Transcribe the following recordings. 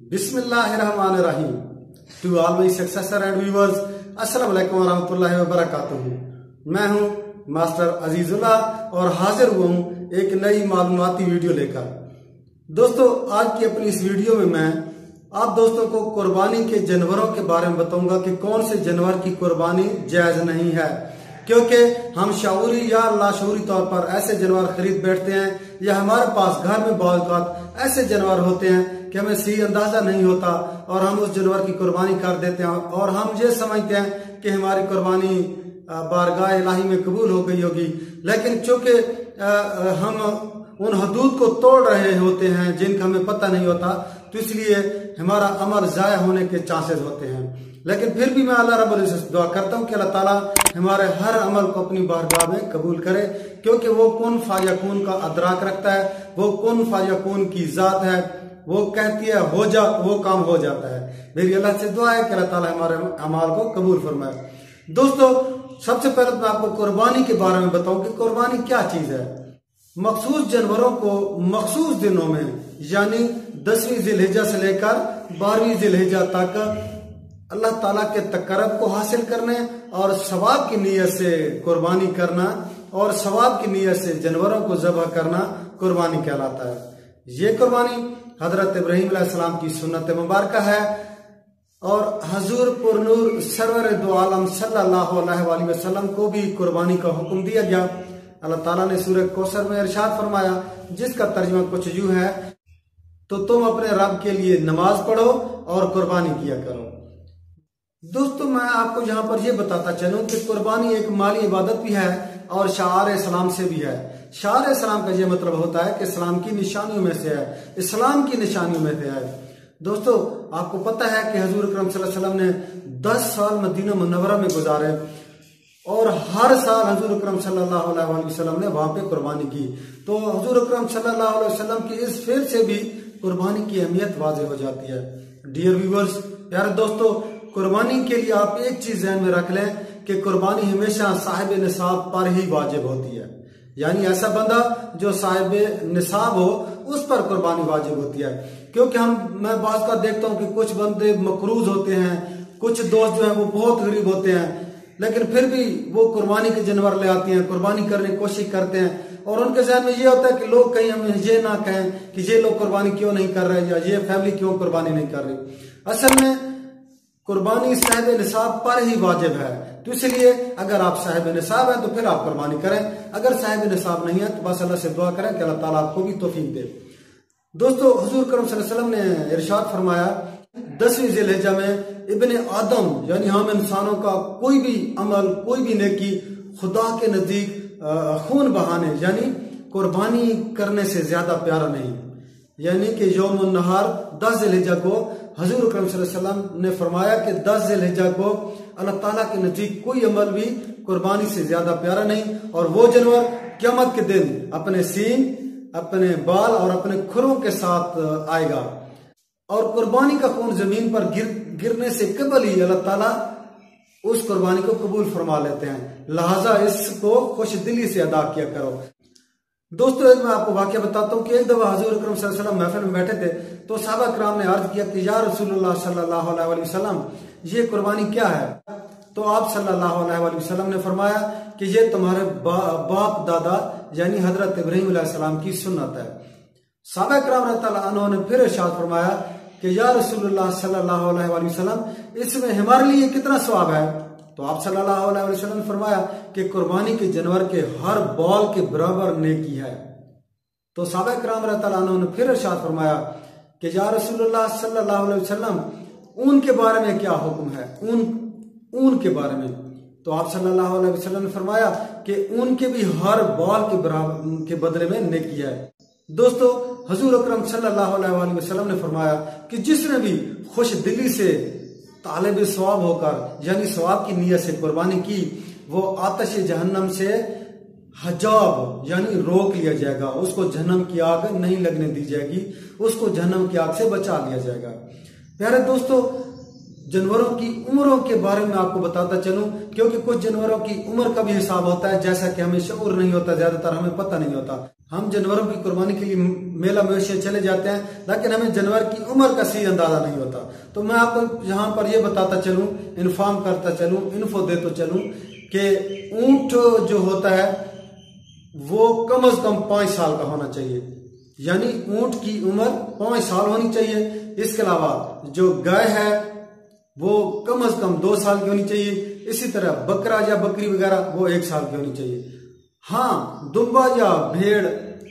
बिस्मिल्लाहिर्रहमानिर्रहीम। To all my successor and viewers, अस्सलाम वालेकुम व रहमतुल्लाहि व बरकातुहू। मैं हूं मास्टर अजीजुल्लाह और हाजिर हुआ हूं एक नई मालूमाती वीडियो लेकर। दोस्तों, आज की अपनी इस वीडियो में मैं आप दोस्तों को कुर्बानी के जानवरों के बारे में बताऊंगा कि कौन से जानवर की कुर्बानी जायज नहीं है, क्योंकि हम शऊरी या लाशऊरी तौर पर ऐसे जानवर खरीद बैठते हैं या हमारे पास घर में बावजूद ऐसे जानवर होते हैं कि हमें सही अंदाजा नहीं होता और हम उस जानवर की कुर्बानी कर देते हैं और हम ये समझते हैं कि हमारी कुर्बानी बारगाह इलाही में कबूल हो गई होगी। लेकिन चूंकि हम उन हदूद को तोड़ रहे होते हैं जिनका हमें पता नहीं होता, तो इसलिए हमारा अमल जाया होने के चांसेस होते हैं। लेकिन फिर भी मैं अल्लाह रब्बुल इज्जत से दुआ करता हूँ कि अल्लाह ताला हमारे हर अमल को अपनी बारगाह में कबूल करे, क्योंकि वो कुन फायकून का अदराक रखता है, वो कुन फायकून की जात है। वो कहती है हो जा, वो काम हो जाता है। मेरी अल्लाह से दुआ है कि अल्लाह ताला हमारे अमाल को कबूल फरमाए। दोस्तों, सबसे पहले मैं आपको कुर्बानी के बारे में बताऊं कि कुर्बानी क्या चीज है। मखसूस जानवरों को मखसूस दिनों में यानी 10वीं जिलहिज्जा से लेकर 12वीं जिलहिज्जा तक अल्लाह ताला के तकर्रब को हासिल करने और सवाब की नीयत से कुर्बानी करना और सवाब की नीयत से जानवरों को ज़बह करना कुर्बानी कहलाता है। ये कुर्बानी हजरत इब्राहीम अलैहिस्सलाम की सुन्नत मुबारक है और हजूर पुरनूर सरवर दो आलम सल्लल्लाहु अलैहि वसल्लम को भी कुर्बानी का हुक्म दिया गया। अल्लाह ताला ने सूरह कौसर में इरशाद फरमाया, जिसका तर्जुमा कुछ यूं है, तो तुम अपने रब के लिए नमाज पढ़ो और कुर्बानी किया करो। दोस्तों, मैं आपको यहाँ पर यह बताता चलूं कि कुर्बानी एक माली इबादत भी है और शाआर इस्लाम से भी है। शाआर इस्लाम का यह मतलब होता है कि इस्लाम की निशानियों में से है, इस्लाम की निशानियों में से है। दोस्तों, आपको पता है कि हजूर अकरम सल्लल्लाहु अलैहि वसल्लम ने 10 साल मदीना मुनव्वरा में गुजारे और हर साल हजूर अकरम सल्लल्लाहु अलैहि वसल्लम ने वहां पे कुर्बानी की। तो हजूर अकरम सल्लल्लाहु अलैहि वसल्लम की इस फेर से भी कुर्बानी की अहमियत वाज़ेह हो जाती है। डियर व्यूअर्स, प्यारे दोस्तों, कुर्बानी के लिए आप एक चीज ध्यान में रख लें कि कुर्बानी हमेशा साहिब निसाब पर ही वाजिब होती है। यानी ऐसा बंदा जो साहिब निसाब हो उस पर कुर्बानी वाजिब होती है। क्योंकि मैं बात का देखता हूं कि कुछ बंदे मकरूज होते हैं, कुछ दोस्त जो है वो बहुत गरीब होते हैं, लेकिन फिर भी वो कुर्बानी के जानवर ले आते हैं, कुर्बानी करने की कोशिश करते हैं और उनके जहन में ये होता है कि लोग कहीं हमें ये ना कहें कि ये लोग कुर्बानी क्यों नहीं कर रहे या ये फैमिली क्यों कुर्बानी नहीं कर रही। असल में कुर्बानी साहिब निसाब पर ही वाजिब है। तो इसलिए अगर आप साहिब निसाब हैं तो फिर आप कुर्बानी करें, अगर साहिब निसाब नहीं है तो बस अल्लाह से दुआ करें कि अल्लाह ताला आपको भी तौफीक दे। दोस्तों, हुजूर करम सल्लल्लाहु अलैहि वसल्लम ने इरशाद फरमाया, 10वीं जिलहिज्जा में इब्ने आदम यानी हम इंसानों का कोई भी अमल, कोई भी नेकी खुदा के नजदीक खून बहाने यानी कुर्बानी करने से ज्यादा प्यारा नहीं। यानी कि यौमुन नहार 10 जिलहिज्जा को हजूर अकरम सल्लल्लाहु अलैहि वसल्लम ने फरमाया कि 10 जिलहिज्जा को अल्लाह ताला के नजदीक कोई अमल भी कुर्बानी से ज्यादा प्यारा नहीं। और वो जानवर क़यामत के दिन अपने सींग, अपने बाल और अपने खुरों के साथ आएगा और कुर्बानी का खून जमीन पर गिरने से कबल ही अल्लाह ताला उस कुर्बानी को कबूल फरमा लेते हैं। लिहाजा इसको खुश दिली से अदा किया करो। दोस्तों, एक मैं आपको वाकया बताता हूँ कि एक दफा हजूर अकरम सल्लल्लाहु अलैहि वसल्लम महफिल में बैठे थे तो सहाबा किराम ने अर्ज किया कि या रसूलुल्लाह सल्लल्लाहु अलैहि वसल्लम, ये कुर्बानी क्या है? तो आप सल्लल्लाहु अलैहि वसल्लम ने फरमाया कि ये तुम्हारे बाप दादा यानी हजरत इब्राहीम अलैहिस्सलाम की सुन्नत है। सहाबा किराम रज़ियल्लाहु अन्हुम ने फिर इरशाद फरमाया कि या रसूलुल्लाह सल्लल्लाहु अलैहि वसल्लम, इसमें हमारे लिए कितना सवाब है? तो आप सल्लल्लाहु अलैहि वसल्लम ने फरमाया कि कुर्बानी के जानवर के हर बॉल के बराबर नेकी है। तो सहाबा किराम रज़ियल्लाहु अन्हुम ने फिर इरशाद फरमाया कि या रसूलुल्लाह सल्लल्लाहु अलैहि वसल्लम, ऊन के बारे में क्या हुक्म है? ऊन के बारे में। तो आप सल्लल्लाहु अलैहि वसल्लम ने फरमाया कि ऊन के भी हर बॉल के बराबर के बदले में नेकी है। दोस्तों, हजूर अकरम सल्लल्लाहु अलैहि वसल्लम ने फरमाया कि जिसने भी खुश दिली से तालिब सवाब होकर यानी सवाब की नीयत से कुर्बानी की, वो आतिश जहन्नम से हजाब यानी रोक लिया जाएगा, उसको जहन्नम की आग नहीं लगने दी जाएगी, उसको जहन्नम की आग से बचा लिया जाएगा। प्यारे दोस्तों, जानवरों की उम्रों के बारे में आपको बताता चलूं, क्योंकि कुछ जानवरों की उम्र का भी हिसाब होता है, जैसा कि हमें शऊर नहीं होता, ज्यादातर हमें पता नहीं होता। हम जानवरों की कुर्बानी के लिए मेला मवेशी चले जाते हैं, लेकिन हमें जानवर की उम्र का सही अंदाजा नहीं होता। तो मैं आपको यहाँ पर यह बताता चलूं, इन्फॉर्म करता चलूं, इन्फो देता चलूं कि ऊंट जो होता है वो कम से कम 5 साल का होना चाहिए, यानी ऊंट की उम्र 5 साल होनी चाहिए। इसके अलावा जो गाय है वो कम से कम 2 साल की होनी चाहिए। इसी तरह बकरा या बकरी वगैरह वो 1 साल की होनी चाहिए। हाँ, दुम्बा या भेड़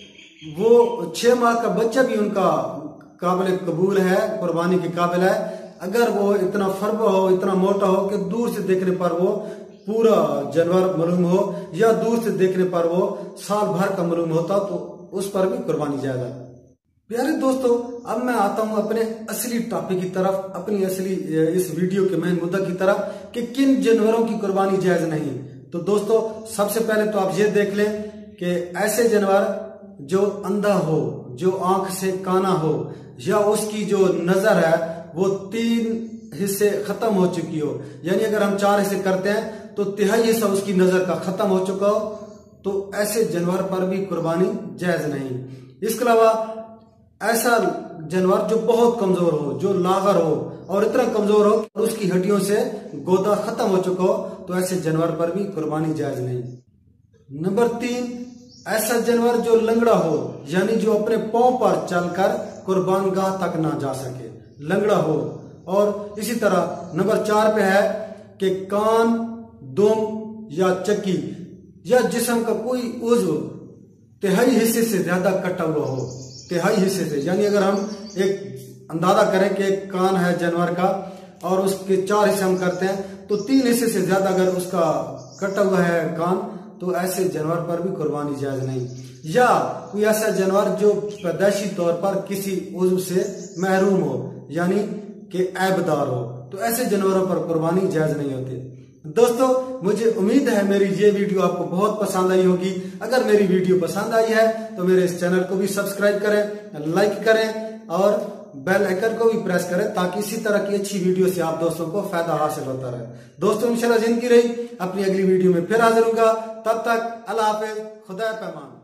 वो 6 माह का बच्चा भी उनका काबिल कबूल है, कुर्बानी के काबिल है, अगर वो इतना फरबा हो, इतना मोटा हो कि दूर से देखने पर वो पूरा जानवर मालूम हो, या दूर से देखने पर वो साल भर का मालूम होता, तो उस पर भी कुर्बानी जाएगा। प्यारे दोस्तों, अब मैं आता हूं अपने असली टॉपिक की तरफ, अपनी असली इस वीडियो के मेन मुद्दा की तरफ कि किन जानवरों की कुर्बानी जायज नहीं। तो दोस्तों, सबसे पहले तो आप ये देख लें कि ऐसे जानवर जो अंधा हो, जो आंख से काना हो, या उसकी जो नजर है वो 3 हिस्से खत्म हो चुकी हो, यानी अगर हम 4 हिस्से करते हैं तो 3/4 हिस्सा उसकी नजर का खत्म हो चुका हो, तो ऐसे जानवर पर भी कुर्बानी जायज नहीं। इसके अलावा ऐसा जानवर जो बहुत कमजोर हो, जो लागर हो और इतना कमजोर हो और उसकी हड्डियों से गोदा खत्म हो चुका हो, तो ऐसे जानवर पर भी कुर्बानी जायज नहीं। नंबर 3, ऐसा जानवर जो लंगड़ा हो, यानी जो अपने पांव पर चलकर कुर्बान गाह तक ना जा सके, लंगड़ा हो। और इसी तरह नंबर 4 पे है कि कान, दुम या चक्की या जिस्म का कोई उज्व 3/4 हिस्से से ज्यादा कटा हुआ हो, 3/4 हिस्से से, यानी अगर हम एक अंदाजा करें कि एक कान है जानवर का और उसके 4 हिस्से हम करते हैं, तो 3 हिस्से से ज्यादा अगर उसका कटा हुआ है कान, तो ऐसे जानवर पर भी कुर्बानी जायज नहीं। या कोई ऐसा जानवर जो पैदाइशी तौर पर किसी उज्व से महरूम हो, यानी कि ऐबदार हो, तो ऐसे जानवरों पर कुर्बानी जायज नहीं होती। दोस्तों, मुझे उम्मीद है मेरी ये वीडियो आपको बहुत पसंद आई होगी। अगर मेरी वीडियो पसंद आई है तो मेरे इस चैनल को भी सब्सक्राइब करें, लाइक करें और बेल आइकन को भी प्रेस करें, ताकि इसी तरह की अच्छी वीडियो से आप दोस्तों को फायदा हासिल होता रहे। दोस्तों, इंशाल्लाह जिंदगी रही, अपनी अगली वीडियो में फिर हाजिर होगा। तब तक अल्लाह हाफिज, खुदा पैमान।